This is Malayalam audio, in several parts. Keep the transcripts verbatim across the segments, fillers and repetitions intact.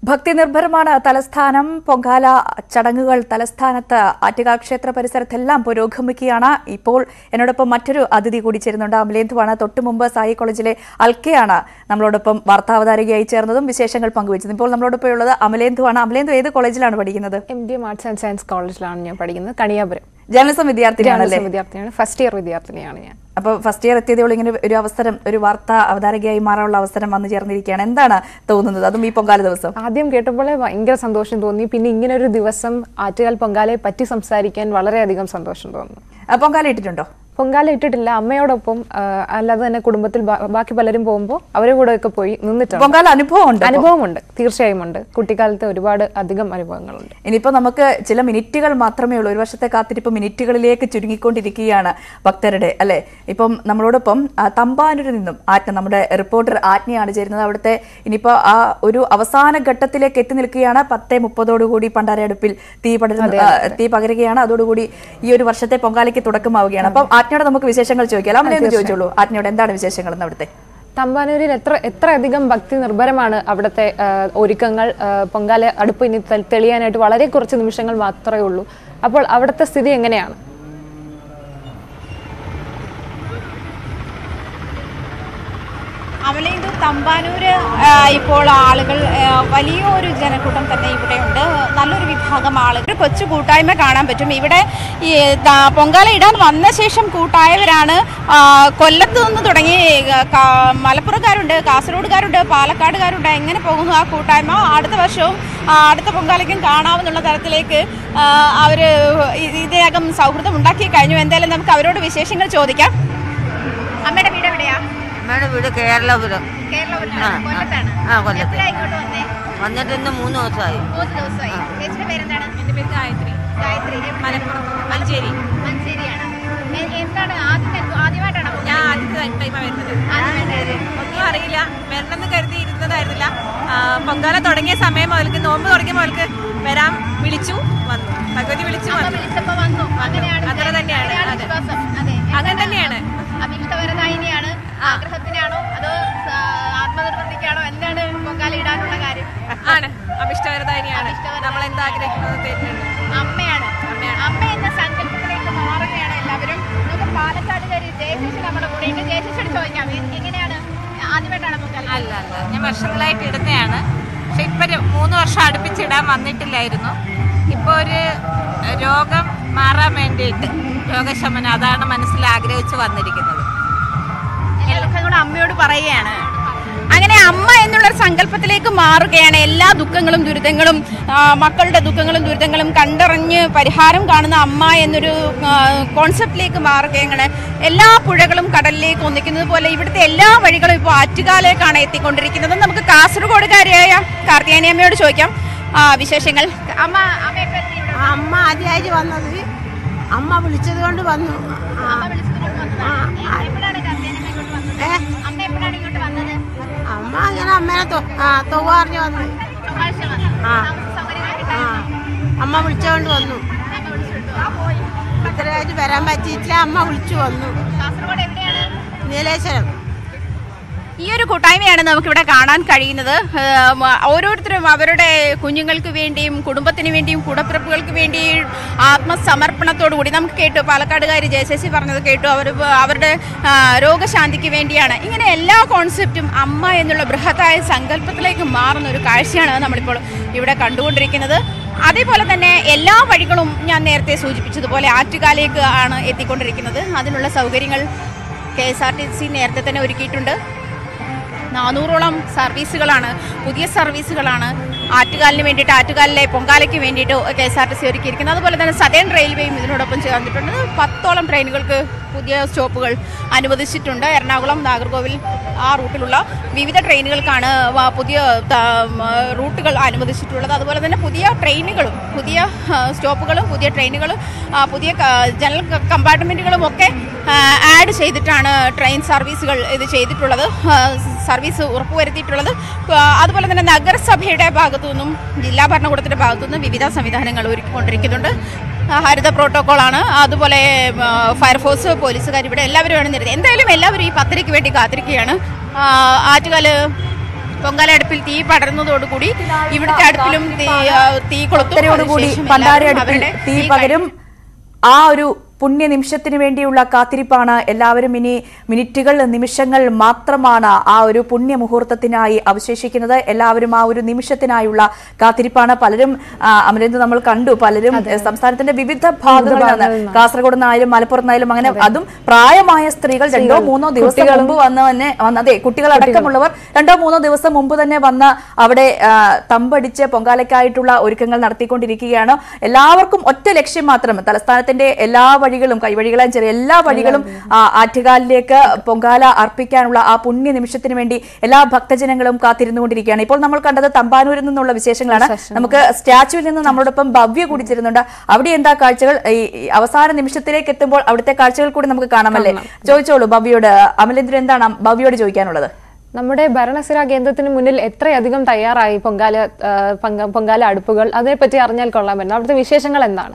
ഭക്തി നിർഭരമാണ് തലസ്ഥാനം. പൊങ്കാല ചടങ്ങുകൾ തലസ്ഥാനത്ത് ആറ്റുകാൽ ക്ഷേത്ര പരിസരത്തെല്ലാം പുരോഗമിക്കുകയാണ്. ഇപ്പോൾ എന്നോടൊപ്പം മറ്റൊരു അതിഥി കൂടി ചേരുന്നുണ്ട്. അമലേന്ദുവാണ്. തൊട്ടു മുമ്പ് സായി കോളേജിലെ അൽക്കയാണ് നമ്മളോടൊപ്പം വാർത്താവതാരകയായി ചേർന്നതും വിശേഷങ്ങൾ പങ്കുവച്ചത്. ഇപ്പോൾ നമ്മളോടൊപ്പം ഉള്ളത് അമലേന്ദുവാണ്. അമലേന്ദു ഏത് കോളേജിലാണ് പഠിക്കുന്നത്? M D M arts and science കോളേജിലാണ് ഞാൻ പഠിക്കുന്നത്, കണിയാപുരം. ജേർണലിസം വിദ്യാർത്ഥിനിയാണല്ലേ? വിദ്യാർത്ഥിയാണ്, ഫസ്റ്റ് ഇയർ വിദ്യാർത്ഥിനിയാണ് ഞാൻ. അപ്പോൾ ഫസ്റ്റ് ഇയർ എത്തിയതോളം ഇങ്ങനെ ഒരു അവസരം, ഒരു വാർത്താ അവതാരകയായി മാറാനുള്ള അവസരം വന്നു ചേർന്നിരിക്കുകയാണ്. എന്താണ് തോന്നുന്നത്, അതും ഈ പൊങ്കാല ദിവസം? ആദ്യം കേട്ടപ്പോൾ ഭയങ്കര സന്തോഷം തോന്നി. പിന്നെ ഇങ്ങനെ ഒരു ദിവസം ആറ്റുകാൽ പൊങ്കാലയെ പറ്റി സംസാരിക്കാൻ വളരെയധികം സന്തോഷം തോന്നുന്നു. പൊങ്കാല ഇട്ടിട്ടുണ്ടോ? പൊങ്കാല ഇട്ടിട്ടില്ല. അമ്മയോടൊപ്പം അല്ലാതെ തന്നെ കുടുംബത്തിൽ ബാക്കി പലരും പോകുമ്പോൾ അവരുടെ കൂടെ ഒക്കെ പോയി നിന്നിട്ടുണ്ട്. പൊങ്കാല അനുഭവമുണ്ട്? അനുഭവമുണ്ട്, തീർച്ചയായും ഉണ്ട്. കുട്ടിക്കാലത്തെ ഒരുപാട് അധികം അനുഭവങ്ങളുണ്ട്. ഇനിയിപ്പോൾ നമുക്ക് ചില മിനിറ്റുകൾ മാത്രമേ ഉള്ളൂ. ഒരു വർഷത്തെ കാത്തിരിപ്പ് മിനിറ്റുകളിലേക്ക് ചുരുങ്ങിക്കൊണ്ടിരിക്കുകയാണ് ഭക്തരുടെ, അല്ലെ? ഇപ്പം നമ്മളോടൊപ്പം തമ്പാനൂരിൽ നിന്നും ആജ്ഞ, നമ്മുടെ റിപ്പോർട്ടർ ആജ്ഞയാണ് ചേരുന്നത്. അവിടുത്തെ ഇനിയിപ്പോൾ ആ ഒരു അവസാന ഘട്ടത്തിലേക്ക് എത്തി നിൽക്കുകയാണ്. പത്തേ മുപ്പതോടുകൂടി പണ്ടാരടുപ്പിൽ തീ പടരുന്ന തീ പകരുകയാണ്. അതോടുകൂടി ഈ ഒരു വർഷത്തെ പൊങ്കാലയ്ക്ക് തുടക്കമാവുകയാണ്. അപ്പം ആജ്ഞയോട് നമുക്ക് വിശേഷങ്ങൾ ചോദിക്കാം. അമ്മ ചോദിച്ചോളൂ, ആജ്ഞയോട് എന്താണ് വിശേഷങ്ങൾ അവിടുത്തെ? തമ്പാനൂരിൽ എത്ര എത്ര അധികം ഭക്തി നിർഭരമാണ് അവിടുത്തെ ഒരുക്കങ്ങൾ. പൊങ്കാല അടുപ്പ് ഇനി തെളിയാനായിട്ട് വളരെ കുറച്ച് നിമിഷങ്ങൾ മാത്രമേ ഉള്ളൂ. അപ്പോൾ അവിടുത്തെ സ്ഥിതി എങ്ങനെയാണ്? അമലേന്ദു, തമ്പാനൂര് ഇപ്പോൾ ആളുകൾ വലിയൊരു ജനക്കൂട്ടം തന്നെ ഇവിടെയുണ്ട്. നല്ലൊരു വിഭാഗം ആളുകൾ, കൊച്ചു കൂട്ടായ്മ കാണാൻ പറ്റും ഇവിടെ. ഈ പൊങ്കാല ഇടാൻ വന്ന ശേഷം കൂട്ടായവരാണ്. കൊല്ലത്ത് നിന്ന് തുടങ്ങി മലപ്പുറക്കാരുണ്ട്, കാസർഗോഡുകാരുണ്ട്, പാലക്കാടുകാരുണ്ട്. എങ്ങനെ പോകുന്നു ആ കൂട്ടായ്മ? അടുത്ത വർഷവും അടുത്ത പൊങ്കാലയ്ക്കും കാണാമെന്നുള്ള തരത്തിലേക്ക് അവർ ഇതിനകം സൗഹൃദം ഉണ്ടാക്കി കഴിഞ്ഞു. എന്തായാലും നമുക്ക് അവരോട് വിശേഷങ്ങൾ ചോദിക്കാം. അമ്മയുടെ വീട് എവിടെയാ? അമ്മയുടെ വീട് കേരളപുരം. വന്നിട്ട് ഇന്ന് മൂന്ന് ദിവസമായി. എന്റെ പേര് ഗായത്രി. ഗായത്രി മലപ്പുറം മഞ്ചേരി. മഞ്ചേരിയാണ്. എന്താണ് ആദ്യമായിട്ടാണ് ഞാൻ ആദ്യത്തെ ടൈമാണ് വരുന്നത്. ഒന്നും അറിയില്ല, വരണമെന്ന് കരുതി ഇരുന്നതായിരുന്നില്ല. പൊങ്കാല തുടങ്ങിയ സമയം മുതൽക്ക്, നോമ്പ് തുടങ്ങിയ മുതൽക്ക് വരാൻ വിളിച്ചു, വന്നു. ഭഗവതി വിളിച്ചു വന്നു. അത്ര തന്നെയാണ്. അങ്ങനെ തന്നെയാണ്. അഭിഷ്ടവരദായിനിയാണ്. ആഗ്രഹത്തിനാണോ അതോ ആത്മനിർവൃത്തിക്കാണോ? എന്താണ് പൊങ്കാല ഇടാനുള്ള കാര്യം? ആണ് അഭിഷ്ടവരദായിനിയാണ്. നമ്മൾ എന്താ ആഗ്രഹിക്കുന്നത് തരുന്നുണ്ട്. അമ്മയാണ്. അമ്മ എന്ന സങ്കല്പത്തിലേക്ക് മാറുകയാണ് എല്ലാവരും. നമുക്ക് പാലക്കാടുകാരി ജയശേഷി നമ്മുടെ കൂടെ ഉണ്ട്. ജയശേഷിയോട് ചോദിക്കാം, എങ്ങനെയാണ്? ആദ്യമായിട്ടാണ് പൊങ്കാല? അല്ല അല്ല ഞാൻ വർഷങ്ങളായിട്ട് ഇടുന്നതാണ്. പക്ഷെ ഇപ്പൊ മൂന്ന് വർഷം അടുപ്പിച്ചിടാൻ വന്നിട്ടില്ലായിരുന്നു. ഇപ്പൊ ഒരു രോഗം മാറാൻ വേണ്ടിയിട്ട്, രോഗശമനം, അതാണ് മനസ്സിൽ ആഗ്രഹിച്ച് വന്നിരിക്കുന്നത്. കൂടെ അമ്മയോട് പറയുകയാണ്. അങ്ങനെ അമ്മ എന്നുള്ള സങ്കല്പത്തിലേക്ക് മാറുകയാണ്. എല്ലാ ദുഃഖങ്ങളും ദുരിതങ്ങളും, മക്കളുടെ ദുഃഖങ്ങളും ദുരിതങ്ങളും കണ്ടറിഞ്ഞ് പരിഹാരം കാണുന്ന അമ്മ എന്നൊരു കോൺസെപ്റ്റിലേക്ക് മാറുകയാണ്. എല്ലാ പുഴകളും കടലിലേക്ക് ഒന്നിക്കുന്നത് പോലെ ഇവിടുത്തെ എല്ലാ വഴികളും ഇപ്പോൾ ആറ്റുകാലേക്കാണ് എത്തിക്കൊണ്ടിരിക്കുന്നത്. നമുക്ക് കാസർഗോഡുകാരിയായ കാർത്തിയാനി അമ്മയോട് ചോദിക്കാം വിശേഷങ്ങൾ. അമ്മ അമ്മ ആദ്യമായിട്ട് വന്നത്, അമ്മ വിളിച്ചത് കൊണ്ട് വന്നു. അമ്മ അങ്ങനെ അമ്മേനെ തൊവാറിഞ്ഞു വന്നു. അമ്മ വിളിച്ചോണ്ട് വന്നു. ഇത്രയായിട്ട് വരാൻ പറ്റിയിട്ടില്ല, അമ്മ വിളിച്ചു വന്നു. നീലേശ്വരം. ഈ ഒരു കൂട്ടായ്മയാണ് നമുക്കിവിടെ കാണാൻ കഴിയുന്നത്. ഓരോരുത്തരും അവരുടെ കുഞ്ഞുങ്ങൾക്ക് വേണ്ടിയും കുടുംബത്തിന് വേണ്ടിയും കൂടപ്പിറപ്പുകൾക്ക് വേണ്ടിയും ആത്മസമർപ്പണത്തോടു കൂടി, നമുക്ക് കേട്ടു പാലക്കാടുകാരി ജയശേഷി പറഞ്ഞത് കേട്ടു, അവർ അവരുടെ രോഗശാന്തിക്ക് വേണ്ടിയാണ്. ഇങ്ങനെ എല്ലാ കോൺസെപ്റ്റും അമ്മ എന്നുള്ള ബൃഹത്തായ സങ്കല്പത്തിലേക്ക് മാറുന്ന ഒരു കാഴ്ചയാണ് നമ്മളിപ്പോൾ ഇവിടെ കണ്ടുകൊണ്ടിരിക്കുന്നത്. അതേപോലെ തന്നെ എല്ലാ വഴികളും ഞാൻ നേരത്തെ സൂചിപ്പിച്ചതുപോലെ ആറ്റുകാലേക്ക് ആണ് എത്തിക്കൊണ്ടിരിക്കുന്നത്. അതിനുള്ള സൗകര്യങ്ങൾ K S R T C നേരത്തെ തന്നെ ഒരുക്കിയിട്ടുണ്ട്. നാനൂറോളം സർവീസുകളാണ്, പുതിയ സർവീസുകളാണ് ആറ്റുകാലിന് വേണ്ടിയിട്ട്, ആറ്റുകാലിലെ പൊങ്കാലയ്ക്ക് വേണ്ടിയിട്ട് K S R T C ഒരുക്കിയിരിക്കുന്നത്. അതുപോലെ തന്നെ സദേൺ റെയിൽവേയും ഇതിനോടൊപ്പം ചേർന്നിട്ടുണ്ട്. പത്തോളം ട്രെയിനുകൾക്ക് പുതിയ സ്റ്റോപ്പുകൾ അനുവദിച്ചിട്ടുണ്ട്. എറണാകുളം, നാഗർകോവിൽ ആ റൂട്ടിലുള്ള വിവിധ ട്രെയിനുകൾക്കാണ് പുതിയ റൂട്ടുകൾ അനുവദിച്ചിട്ടുള്ളത്. അതുപോലെ തന്നെ പുതിയ ട്രെയിനുകളും പുതിയ സ്റ്റോപ്പുകളും പുതിയ ട്രെയിനുകളും പുതിയ ജനറൽ കമ്പാർട്ട്മെൻറ്റുകളും ഒക്കെ ആഡ് ചെയ്തിട്ടാണ് ട്രെയിൻ സർവീസുകൾ ഇത് ചെയ്തിട്ടുള്ളത്, സർവീസ് ഉറപ്പുവരുത്തിയിട്ടുള്ളത്. അതുപോലെ തന്നെ നഗരസഭയുടെ ഭാഗത്തു നിന്നും ജില്ലാ ഭരണകൂടത്തിൻ്റെ ഭാഗത്തു നിന്നും വിവിധ സംവിധാനങ്ങൾ ഒരുക്കിക്കൊണ്ടിരിക്കുന്നുണ്ട്. ഹരിത പ്രോട്ടോക്കോളാണ്, അതുപോലെ ഫയർഫോഴ്സ്, പോലീസുകാർ, ഇവിടെ എല്ലാവരുമാണ് നിരത്തി. എന്തായാലും എല്ലാവരും ഈ പത്തരയ്ക്ക് വേണ്ടി കാത്തിരിക്കുകയാണ്. ആറ്റുകാൽ പൊങ്കാല അടുപ്പിൽ തീ പടർന്നതോടുകൂടി ഇവിടുത്തെ അടുപ്പിലും തീ കൊളുത്തോടുകൂടി പണ്ടാര അടുപ്പിൽ തീ പകരും. ആ ഒരു പുണ്യ നിമിഷത്തിന് വേണ്ടിയുള്ള കാത്തിരിപ്പാണ്. എല്ലാവരും ഇനി മിനിറ്റുകൾ നിമിഷങ്ങൾ മാത്രമാണ് ആ ഒരു പുണ്യ മുഹൂർത്തത്തിനായി അവശേഷിക്കുന്നത്. എല്ലാവരും ആ ഒരു നിമിഷത്തിനായുള്ള കാത്തിരിപ്പാണ്. പലരും അമലേന്ദു നമ്മൾ കണ്ടു, പലരും സംസ്ഥാനത്തിന്റെ വിവിധ ഭാഗങ്ങളിൽ നിന്ന്, കാസർഗോഡ് നിന്നായാലും മലപ്പുറത്ത് നിന്നായാലും അങ്ങനെ, അതും പ്രായമായ സ്ത്രീകൾ രണ്ടോ മൂന്നോ ദിവസം മുമ്പ് വന്ന് തന്നെ അതെ കുട്ടികളടക്കമുള്ളവർ രണ്ടോ മൂന്നോ ദിവസം മുമ്പ് തന്നെ വന്ന് അവിടെ തമ്പടിച്ച് പൊങ്കാലയ്ക്കായിട്ടുള്ള ഒരുക്കങ്ങൾ നടത്തിക്കൊണ്ടിരിക്കുകയാണ്. എല്ലാവർക്കും ഒറ്റ ലക്ഷ്യം മാത്രം, തലസ്ഥാനത്തിന്റെ എല്ലാ വഴികളും കൈവഴികളും ചെറിയ എല്ലാ വഴികളും ആറ്റുകാലിലേക്ക് പൊങ്കാല അർപ്പിക്കാനുള്ള ആ പുണ്യ നിമിഷത്തിന് വേണ്ടി എല്ലാ ഭക്തജനങ്ങളും കാത്തിരുന്നുകൊണ്ടിരിക്കുകയാണ്. ഇപ്പോൾ നമ്മൾ കണ്ടത് തമ്പാനൂരിൽ നിന്നുള്ള വിശേഷങ്ങളാണ്. നമുക്ക് സ്റ്റാച്യുവിൽ നിന്ന് നമ്മളോടൊപ്പം ഭവ്യ കൂടി ചേരുന്നുണ്ട്. അവിടെ എന്താ കാഴ്ചകൾ? ഈ അവസാന നിമിഷത്തിലേക്ക് എത്തുമ്പോൾ അവിടുത്തെ കാഴ്ചകൾ കൂടി നമുക്ക് കാണാമല്ലേ? ചോദിച്ചോളൂ ഭവ്യയോട്. അമലേന്ദ്രൻ, എന്താണ് ഭവ്യയോട് ചോദിക്കാനുള്ളത്? നമ്മുടെ ഭരണസിരാ കേന്ദ്രത്തിന് മുന്നിൽ എത്രയധികം തയ്യാറായി പൊങ്കാല പൊങ്കാല അടുപ്പുകൾ, അതിനെപ്പറ്റി അറിഞ്ഞാൽ കൊള്ളാമായിരുന്നു. അവിടുത്തെ വിശേഷങ്ങൾ എന്താണ്?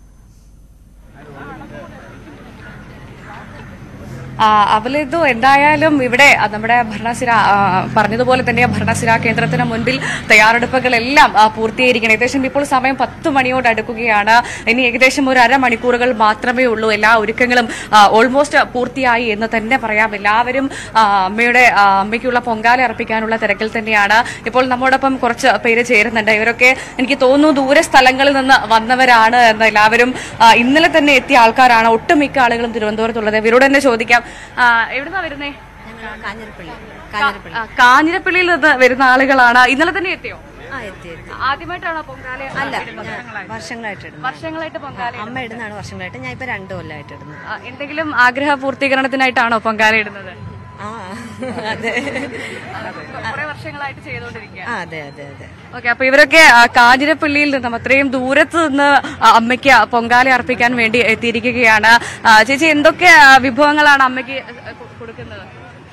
അവലിതു എന്തായാലും ഇവിടെ നമ്മുടെ ഭരണസിര പറഞ്ഞതുപോലെ തന്നെ ഭരണസിരാ കേന്ദ്രത്തിന് മുൻപിൽ തയ്യാറെടുപ്പുകളെല്ലാം പൂർത്തീകരിക്കണം. ഏകദേശം ഇപ്പോൾ സമയം പത്ത് മണിയോട് അടുക്കുകയാണ്. ഇനി ഏകദേശം ഒരു അരമണിക്കൂറുകൾ മാത്രമേ ഉള്ളൂ. എല്ലാ ഒരുക്കങ്ങളും ഓൾമോസ്റ്റ് പൂർത്തിയായി എന്ന് തന്നെ പറയാം. എല്ലാവരും അമ്മയുടെ അമ്മയ്ക്കുള്ള പൊങ്കാല അർപ്പിക്കാനുള്ള തിരക്കിൽ തന്നെയാണ്. ഇപ്പോൾ നമ്മോടൊപ്പം കുറച്ച് പേര് ചേരുന്നുണ്ട്. ഇവരൊക്കെ എനിക്ക് തോന്നുന്നു ദൂരെ സ്ഥലങ്ങളിൽ നിന്ന് വന്നവരാണ് എന്ന്. എല്ലാവരും ഇന്നലെ തന്നെ എത്തിയ ആൾക്കാരാണ്. ഒട്ടുമിക്ക ആളുകളും തിരുവനന്തപുരത്തുള്ളത്. ഇവരോട് തന്നെ ചോദിക്കാം, എവിടുന്നാ വരുന്നേ? കാഞ്ഞിരപ്പള്ളിയിൽ നിന്ന് വരുന്ന ആളുകളാണ്. ഇന്നലെ തന്നെ എത്തിയോ? ആദ്യമായിട്ടാണോ പൊങ്കാല? അല്ല, വർഷങ്ങളായിട്ട് വർഷങ്ങളായിട്ട് പൊങ്കാല അമ്മ ഇടുന്നതാണ്. വർഷങ്ങളായിട്ട് ഞാൻ ഇപ്പൊ രണ്ടു കൊല്ലമായിട്ട് ഇടുന്നു. എന്തെങ്കിലും ആഗ്രഹ പൂർത്തീകരണത്തിനായിട്ടാണോ പൊങ്കാല ഇടുന്നത്? കുറെ വർഷങ്ങളായിട്ട് ചെയ്തുകൊണ്ടിരിക്കുക. അതെ അതെ അതെ. ഓക്കെ, അപ്പൊ ഇവരൊക്കെ കാഞ്ഞിരപ്പള്ളിയിൽ നിന്നും അത്രയും ദൂരത്ത് നിന്ന് അമ്മയ്ക്ക് പൊങ്കാല അർപ്പിക്കാൻ വേണ്ടി എത്തിയിരിക്കുകയാണ്. ചേച്ചി, എന്തൊക്കെ വിഭവങ്ങളാണ് അമ്മയ്ക്ക് കൊടുക്കുന്നത്?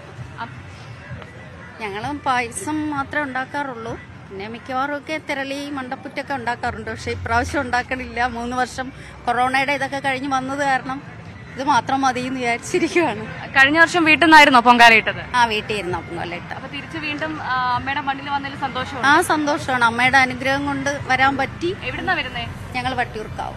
ഞങ്ങളും പായസം മാത്രമേ ഉണ്ടാക്കാറുള്ളൂ. പിന്നെ മിക്കവാറും ഒക്കെ തിരളി മണ്ടപ്പുറ്റൊക്കെ ഉണ്ടാക്കാറുണ്ട്. പക്ഷെ ഇപ്രാവശ്യം ഉണ്ടാക്കണില്ല. മൂന്ന് വർഷം കൊറോണയുടെ ഇതൊക്കെ കഴിഞ്ഞ് വന്നത് കാരണം ഇത് മാത്രം മതി എന്ന് വിചാരിച്ചിരിക്കുകയാണ്. കഴിഞ്ഞ വർഷം വീട്ടിൽ നിന്നായിരുന്നോ പൊങ്കാല ഇട്ടത്? ആ, വീട്ടിൽ ഇരുന്നോ പൊങ്കാല ഇട്ടത്. അപ്പൊ തിരിച്ച് വീണ്ടും അമ്മയുടെ മണ്ണിൽ വന്നതിൽ സന്തോഷം? ആ, സന്തോഷമാണ്. അമ്മയുടെ അനുഗ്രഹം കൊണ്ട് വരാൻ പറ്റി. എവിടുന്നാ വരുന്നേ? ഞങ്ങൾ വട്ടിയൂർക്കാവും.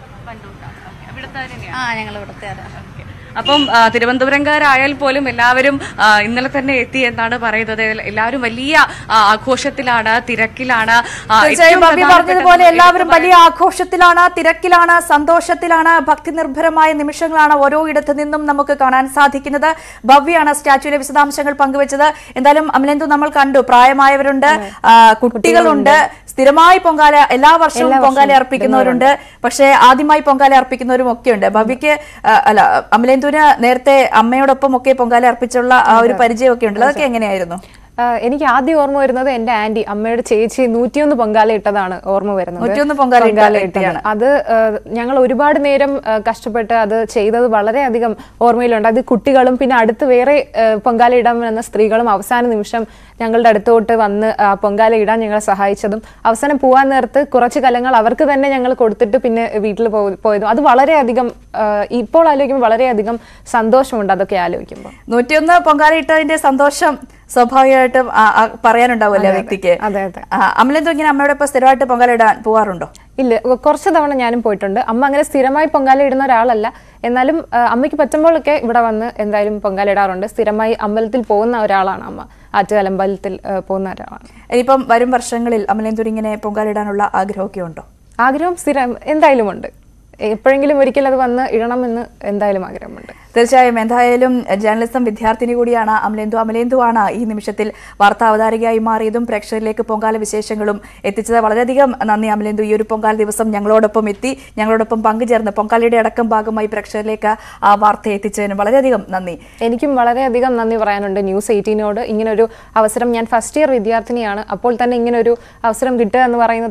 ആ, ഞങ്ങൾ ഇവിടുത്തെ. അപ്പം തിരുവനന്തപുരംകാരായാൽ പോലും എല്ലാവരും ഇന്നലെ തന്നെ എത്തി എന്നാണ് പറയുന്നത്. എല്ലാവരും വലിയ ആഘോഷത്തിലാണ്, തിരക്കിലാണ്. പറഞ്ഞതുപോലെ എല്ലാവരും വലിയ ആഘോഷത്തിലാണ്, തിരക്കിലാണ്, സന്തോഷത്തിലാണ്. ഭക്തി നിർഭരമായ നിമിഷങ്ങളാണ് ഓരോ ഇടത്തു നിന്നും നമുക്ക് കാണാൻ സാധിക്കുന്നത്. ഭവ്യാണ് സ്റ്റാച്യുവിലെ വിശദാംശങ്ങൾ പങ്കുവച്ചത്. എന്തായാലും അമലേന്ദു, നമ്മൾ കണ്ടു, പ്രായമായവരുണ്ട്, കുട്ടികളുണ്ട്, സ്ഥിരമായി പൊങ്കാല എല്ലാ വർഷവും പൊങ്കാല അർപ്പിക്കുന്നവരുണ്ട്, പക്ഷേ ആദ്യമായി പൊങ്കാല അർപ്പിക്കുന്നവരും ഒക്കെയുണ്ട്. ഭവ്യക്ക് അല്ല അമലേന്ദുവിന് നേരത്തെ അമ്മയോടൊപ്പം ഒക്കെ പൊങ്കാല അർപ്പിച്ചുള്ള ആ ഒരു പരിചയമൊക്കെ ഉണ്ടല്ലോ, അതൊക്കെ എങ്ങനെയായിരുന്നു? എനിക്ക് ആദ്യം ഓർമ്മ വരുന്നത് എന്റെ ആന്റി, അമ്മയുടെ ചേച്ചി നൂറ്റിയൊന്ന് പൊങ്കാല ഇട്ടതാണ് ഓർമ്മ വരുന്നത്. നൂറ്റിയൊന്ന് പൊങ്കാല ഇട്ടതാണ്. അത് ഞങ്ങൾ ഒരുപാട് നേരം കഷ്ടപ്പെട്ട് അത് ചെയ്തത് വളരെയധികം ഓർമ്മയിലുണ്ട്. അത് കുട്ടികളും പിന്നെ അടുത്ത് വേറെ പൊങ്കാല ഇടാൻ വന്ന സ്ത്രീകളും അവസാന നിമിഷം ഞങ്ങളുടെ അടുത്തോട്ട് വന്ന് പൊങ്കാല ഇടാൻ ഞങ്ങളെ സഹായിച്ചതും അവസാനം പോവാൻ നേരത്ത് കുറച്ച് കലങ്ങൾ അവർക്ക് തന്നെ ഞങ്ങൾ കൊടുത്തിട്ട് പിന്നെ വീട്ടിൽ പോയതും അത് വളരെയധികം ഇപ്പോൾ ആലോചിക്കുമ്പോൾ വളരെയധികം സന്തോഷമുണ്ട്. അതൊക്കെ ആലോചിക്കുമ്പോൾ നൂറ്റിയൊന്ന് പൊങ്കാല ഇട്ടതിന്റെ സന്തോഷം സ്വാഭാവികമായിട്ടും പറയാനുണ്ടാവുമല്ലേ വ്യക്തിക്ക്? അതെ അതെ. അമലേന്ദു ഇങ്ങനെ അമ്മയുടെ ഒപ്പം സ്ഥിരമായിട്ട് പൊങ്കാല ഇടാൻ പോവാറുണ്ടോ? ഇല്ല, കുറച്ച് തവണ ഞാനും പോയിട്ടുണ്ട്. അമ്മ അങ്ങനെ സ്ഥിരമായി പൊങ്കാല ഇടുന്ന ഒരാളല്ല. എന്നാലും അമ്മയ്ക്ക് പറ്റുമ്പോഴൊക്കെ ഇവിടെ വന്ന് എന്തായാലും പൊങ്കാല ഇടാറുണ്ട്. സ്ഥിരമായി അമ്പലത്തിൽ പോകുന്ന ഒരാളാണ് അമ്മ. ആറ്റുകാൽ അമ്പലത്തിൽ പോകുന്ന ഒരാളാണ്. ഇനിയിപ്പം വരും വർഷങ്ങളിൽ അമലേന്ദു ഇങ്ങനെ പൊങ്കാല ഇടാനുള്ള ആഗ്രഹമൊക്കെ ഉണ്ടോ? ആഗ്രഹം സ്ഥിരം എന്തായാലും ഉണ്ട്. എപ്പോഴെങ്കിലും ഒരിക്കൽ അത് വന്ന് ഇടണമെന്ന് എന്തായാലും ആഗ്രഹമുണ്ട്. തീർച്ചയായും. എന്തായാലും ജേർണലിസം വിദ്യാർത്ഥിനി കൂടിയാണ് അമലേന്ദു. അമലേന്ദുവാണ് ഈ നിമിഷത്തിൽ വാർത്താ അവതാരികയായി മാറിയതും പ്രേക്ഷകരിലേക്ക് പൊങ്കാല വിശേഷങ്ങളും എത്തിച്ചത്. വളരെയധികം നന്ദി അമലേന്ദു. ഈ ഒരു പൊങ്കാല ദിവസം ഞങ്ങളോടൊപ്പം എത്തി, ഞങ്ങളോടൊപ്പം പങ്കുചേർന്ന് പൊങ്കാലയുടെ അടക്കം ഭാഗമായി പ്രേക്ഷകരിലേക്ക് ആ വാർത്ത എത്തിച്ചതിന് വളരെയധികം നന്ദി. എനിക്കും വളരെയധികം നന്ദി പറയാനുണ്ട് ന്യൂസ് എയ്റ്റീനോട്. ഇങ്ങനൊരു അവസരം, ഞാൻ ഫസ്റ്റ് ഇയർ വിദ്യാർത്ഥിനിയാണ്, അപ്പോൾ തന്നെ ഇങ്ങനൊരു അവസരം കിട്ടുക എന്ന് പറയുന്നത്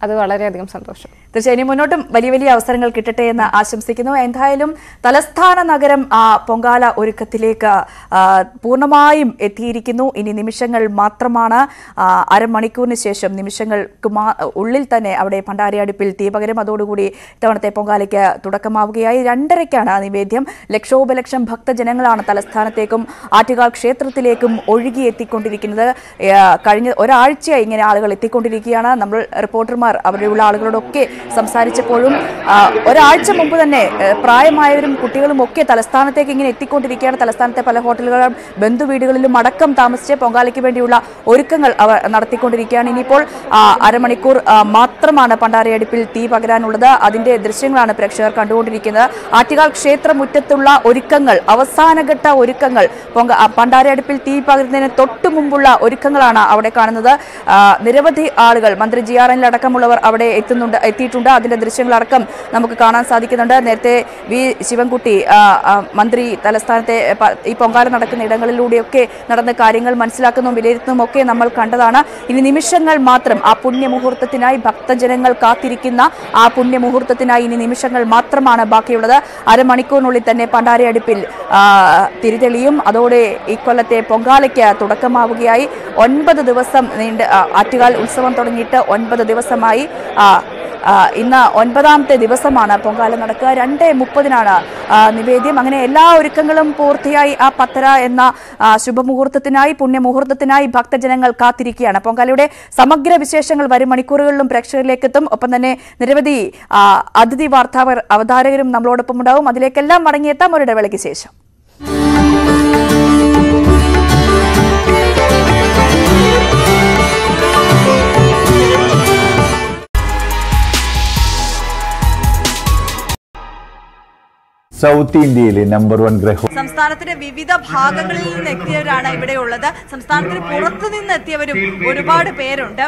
അത് വളരെയധികം സന്തോഷം. തീർച്ചയായും മുന്നോട്ടും വലിയ വലിയ അവസരങ്ങൾ കിട്ടട്ടെ എന്ന് ആശംസിക്കുന്നു. എന്തായാലും തലസ്ഥാന നഗരം ആ പൊങ്കാല ഒരുക്കത്തിലേക്ക് പൂർണ്ണമായും എത്തിയിരിക്കുന്നു. ഇനി നിമിഷങ്ങൾ മാത്രമാണ്. അരമണിക്കൂറിന് ശേഷം നിമിഷങ്ങൾക്ക് ഉള്ളിൽ തന്നെ അവിടെ പണ്ടാരയടുപ്പിൽ തീപകരം. അതോടുകൂടി ഇത്തവണത്തെ പൊങ്കാലയ്ക്ക് തുടക്കമാവുകയായി. രണ്ടരയ്ക്കാണ് നിവേദ്യം. ലക്ഷോപലക്ഷം ഭക്തജനങ്ങളാണ് തലസ്ഥാനത്തേക്കും ആറ്റുകാൽ ക്ഷേത്രത്തിലേക്കും ഒഴുകിയെത്തിക്കൊണ്ടിരിക്കുന്നത്. കഴിഞ്ഞ ഒരാഴ്ചയായി ഇങ്ങനെ ആളുകൾ എത്തിക്കൊണ്ടിരിക്കുകയാണ്. നമ്മൾ റിപ്പോർട്ടർമാർ അവിടെയുള്ള ആളുകളോടൊക്കെ സംസാരിച്ചപ്പോഴും ഒരാഴ്ച മുമ്പ് തന്നെ പ്രായമായവരും കുട്ടികളും ഒക്കെ തലസ്ഥാനത്തേക്ക് ഇങ്ങനെ എത്തിക്കൊണ്ടിരിക്കുകയാണ്. തലസ്ഥാനത്തെ പല ഹോട്ടലുകളും ബന്ധുവീടുകളിലും അടക്കം താമസിച്ച് പൊങ്കാലയ്ക്ക് വേണ്ടിയുള്ള ഒരുക്കങ്ങൾ അവർ നടത്തിക്കൊണ്ടിരിക്കുകയാണ്. ഇനിയിപ്പോൾ അരമണിക്കൂർ മാത്രമാണ് പണ്ടാരയടുപ്പിൽ തീ പകരാനുള്ളത്. അതിന്റെ ദൃശ്യങ്ങളാണ് പ്രേക്ഷകർ കണ്ടുകൊണ്ടിരിക്കുന്നത്. ആറ്റുകാൽ ക്ഷേത്രമുറ്റത്തുള്ള ഒരുക്കങ്ങൾ, അവസാനഘട്ട ഒരുക്കങ്ങൾ, പൊങ്ക പണ്ടാരയടുപ്പിൽ തീ പകരുന്നതിന് തൊട്ടു മുമ്പുള്ള ഒരുക്കങ്ങളാണ് അവിടെ കാണുന്നത്. നിരവധി ആളുകൾ, മന്ത്രി ജി ആർ എൻ അടക്കമുള്ളവർ അവിടെ എത്തുന്നുണ്ട് എത്തിയിട്ടുണ്ട്. അതിന്റെ ദൃശ്യങ്ങളടക്കം നമുക്ക് കാണാൻ സാധിക്കുന്നുണ്ട്. നേരത്തെ വി ശിവൻകുട്ടി മന്ത്രി തലസ്ഥാനത്തെ ഈ പൊങ്കാല നടക്കുന്ന ഇടങ്ങളിലൂടെയൊക്കെ നടന്ന കാര്യങ്ങൾ മനസ്സിലാക്കുന്നതും വിലയിരുത്തുന്നതും ഒക്കെ നമ്മൾ കണ്ടതാണ്. ഇനി നിമിഷങ്ങൾ മാത്രം ആ പുണ്യമുഹൂർത്തത്തിനായി ഭക്തജനങ്ങൾ കാത്തിരിക്കുന്ന ആ പുണ്യമുഹൂർത്തത്തിനായി ഇനി നിമിഷങ്ങൾ മാത്രമാണ് ബാക്കിയുള്ളത്. അരമണിക്കൂറിനുള്ളിൽ തന്നെ പണ്ടാരയടുപ്പിൽ തിരിതെളിയും. അതോടെ ഇക്കൊല്ലത്തെ പൊങ്കാലയ്ക്ക് തുടക്കമാവുകയായി. ഒൻപത് ദിവസം നീണ്ട് ആറ്റുകാൽ ഉത്സവം തുടങ്ങിയിട്ട് ഒൻപത് ദിവസമായി. ഇന്ന് ഒൻപതാമത്തെ ദിവസമാണ് പൊങ്കാല നടക്കുക. രണ്ട് മുപ്പതിനാണ് നിവേദ്യം. അങ്ങനെ എല്ലാ ഒരുക്കങ്ങളും പൂർത്തിയായി. ആ പത്തര എന്ന ശുഭമുഹൂർത്തത്തിനായി, പുണ്യമുഹൂർത്തത്തിനായി ഭക്തജനങ്ങൾ കാത്തിരിക്കുകയാണ്. പൊങ്കാലയുടെ സമഗ്ര വിശേഷങ്ങൾ വരും മണിക്കൂറുകളിലും പ്രേക്ഷകരിലേക്ക് എത്തും. ഒപ്പം തന്നെ നിരവധി അതിഥി വാർത്താ അവതാരകരും നമ്മളോടൊപ്പം ഉണ്ടാവും. അതിലേക്കെല്ലാം മടങ്ങിയെത്താം ഒരിടവേളയ്ക്ക് ശേഷം. സൗത്ത് ഇന്ത്യയിലെ നമ്പർ വൺ ഗ്രഹം. സംസ്ഥാനത്തിന്റെ വിവിധ ഭാഗങ്ങളിൽ നിന്ന് എത്തിയവരാണ് ഇവിടെയുള്ളത്. സംസ്ഥാനത്തിന് പുറത്തു നിന്ന് എത്തിയവരും ഒരുപാട് പേരുണ്ട്.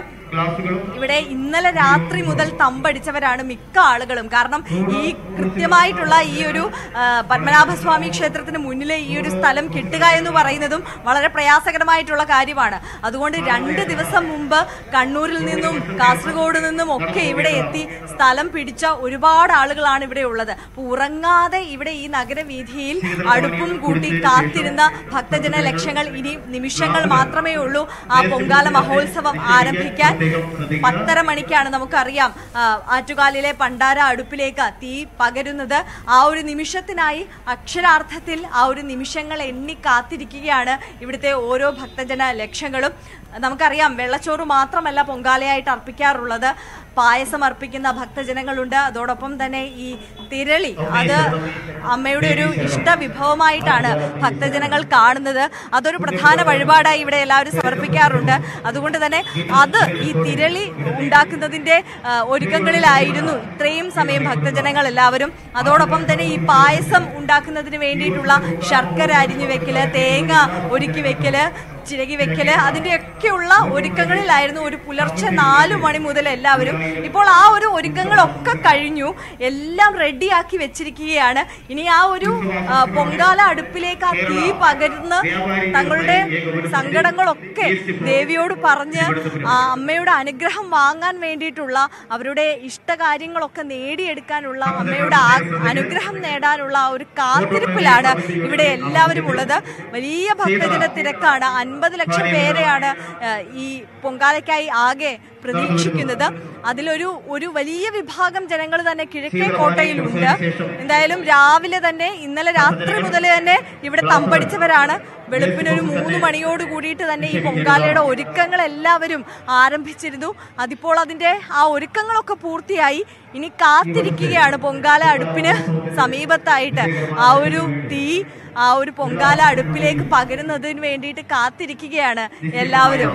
ഇവിടെ ഇന്നലെ രാത്രി മുതൽ തമ്പടിച്ചവരാണ് മിക്ക ആളുകളും. കാരണം ഈ കൃത്യമായിട്ടുള്ള ഈ ഒരു പത്മനാഭസ്വാമി ക്ഷേത്രത്തിന് മുന്നിലെ ഈ ഒരു സ്ഥലം കിട്ടുക എന്ന് പറയുന്നതും വളരെ പ്രയാസകരമായിട്ടുള്ള കാര്യമാണ്. അതുകൊണ്ട് രണ്ട് ദിവസം മുമ്പ് കണ്ണൂരിൽ നിന്നും കാസർഗോഡ് നിന്നും ഒക്കെ ഇവിടെ എത്തി സ്ഥലം പിടിച്ച ഒരുപാട് ആളുകളാണ് ഇവിടെ ഉള്ളത്. ഉറങ്ങാതെ ഇവിടെ ഈ നഗരവീഥിയിൽ അടുപ്പും കൂട്ടി കാത്തിരുന്ന ഭക്തജന ലക്ഷങ്ങൾ ഇനി നിമിഷങ്ങൾ മാത്രമേ ഉള്ളൂ ആ പൊങ്കാല മഹോത്സവം ആരംഭിക്കാൻ. പത്തര മണിക്കാണ് നമുക്കറിയാം ആറ്റുകാലിലെ പണ്ടാര അടുപ്പിലേക്ക് തീ പകരുന്നത്. ആ ഒരു നിമിഷത്തിനായി അക്ഷരാർത്ഥത്തിൽ ആ ഒരു നിമിഷങ്ങൾ എണ്ണി കാത്തിരിക്കുകയാണ് ഇവിടുത്തെ ഓരോ ഭക്തജന ലക്ഷങ്ങളും. നമുക്കറിയാം വെള്ളച്ചോറ് മാത്രമല്ല പൊങ്കാലയായിട്ട് അർപ്പിക്കാറുള്ളത്. പായസം അർപ്പിക്കുന്ന ഭക്തജനങ്ങളുണ്ട്. അതോടൊപ്പം തന്നെ ഈ തിരളി, അത് അമ്മയുടെ ഒരു ഇഷ്ട വിഭവമായിട്ടാണ് ഭക്തജനങ്ങൾ കാണുന്നത്. അതൊരു പ്രധാന വഴിപാടായി ഇവിടെ എല്ലാവരും സമർപ്പിക്കാറുണ്ട്. അതുകൊണ്ട് തന്നെ അത് ഈ തിരളി ഉണ്ടാക്കുന്നതിന്റെ ഒരുക്കങ്ങളിലായിരുന്നു ഇത്രയും സമയം ഭക്തജനങ്ങൾ എല്ലാവരും. അതോടൊപ്പം തന്നെ ഈ പായസം ഉണ്ടാക്കുന്നതിന് വേണ്ടിയിട്ടുള്ള ശർക്കര അരിഞ്ഞു വെക്കല്, തേങ്ങ ഒരുക്കി വെക്കല്, ചിരകി വെക്കല്, അതിൻ്റെയൊക്കെയുള്ള ഒരുക്കങ്ങളിലായിരുന്നു ഒരു പുലർച്ചെ നാലു മണി മുതൽ എല്ലാവരും. ഇപ്പോൾ ആ ഒരു ഒരുക്കങ്ങളൊക്കെ കഴിഞ്ഞു, എല്ലാം റെഡിയാക്കി വെച്ചിരിക്കുകയാണ്. ഇനി ആ ഒരു പൊങ്കാല അടുപ്പിലേക്ക് ആ തീ പകരുന്ന തങ്ങളുടെ സങ്കടങ്ങളൊക്കെ ദേവിയോട് പറഞ്ഞ് ആ അമ്മയുടെ അനുഗ്രഹം വാങ്ങാൻ വേണ്ടിയിട്ടുള്ള, അവരുടെ ഇഷ്ടകാര്യങ്ങളൊക്കെ നേടിയെടുക്കാനുള്ള, അമ്മയുടെ അനുഗ്രഹം നേടാനുള്ള ആ ഒരു കാത്തിരിപ്പിലാണ് ഇവിടെ എല്ലാവരും ഉള്ളത്. വലിയ ഭക്തജന തിരക്കാണ്. അൻപത് ലക്ഷം പേരെയാണ് ഈ പൊങ്കാലയ്ക്കായി ആകെ പ്രതീക്ഷിക്കുന്നത്. അതിലൊരു ഒരു വലിയ വിഭാഗം ജനങ്ങൾ തന്നെ കിഴക്കേ കോട്ടയിലുണ്ട്. എന്തായാലും രാവിലെ തന്നെ, ഇന്നലെ രാത്രി മുതൽ തന്നെ ഇവിടെ തമ്പടിച്ചവരാണ്. വെളുപ്പിനൊരു മൂന്ന് മണിയോട് കൂടിയിട്ട് തന്നെ ഈ പൊങ്കാലയുടെ ഒരുക്കങ്ങൾ എല്ലാവരും ആരംഭിച്ചിരുന്നു. അതിപ്പോൾ അതിന്റെ ആ ഒരുക്കങ്ങളൊക്കെ പൂർത്തിയായി. ഇനി കാത്തിരിക്കുകയാണ് പൊങ്കാല അടുപ്പിന് സമീപത്തായിട്ട് ആ ഒരു തീ ആ ഒരു പൊങ്കാല അടുപ്പിലേക്ക് പകരുന്നതിന് വേണ്ടിയിട്ട് കാത്തിരിക്കുകയാണ് എല്ലാവരും.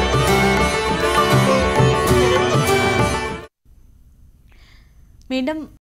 വീണ്ടും